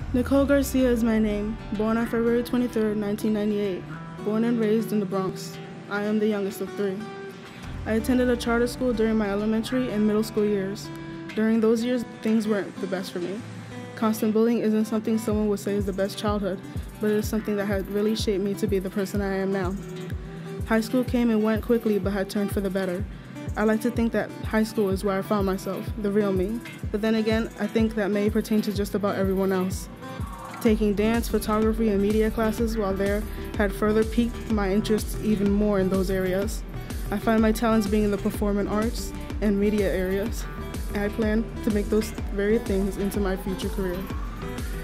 Nicole Garcia is my name, born on February 23, 1998, born and raised in the Bronx. I am the youngest of three. I attended a charter school during my elementary and middle school years. During those years, things weren't the best for me. Constant bullying isn't something someone would say is the best childhood, but it is something that had really shaped me to be the person I am now. High school came and went quickly, but had turned for the better. I like to think that high school is where I found myself, the real me. But then again, I think that may pertain to just about everyone else. Taking dance, photography, and media classes while there had further piqued my interest even more in those areas. I find my talents being in the performing arts and media areas, and I plan to make those very things into my future career.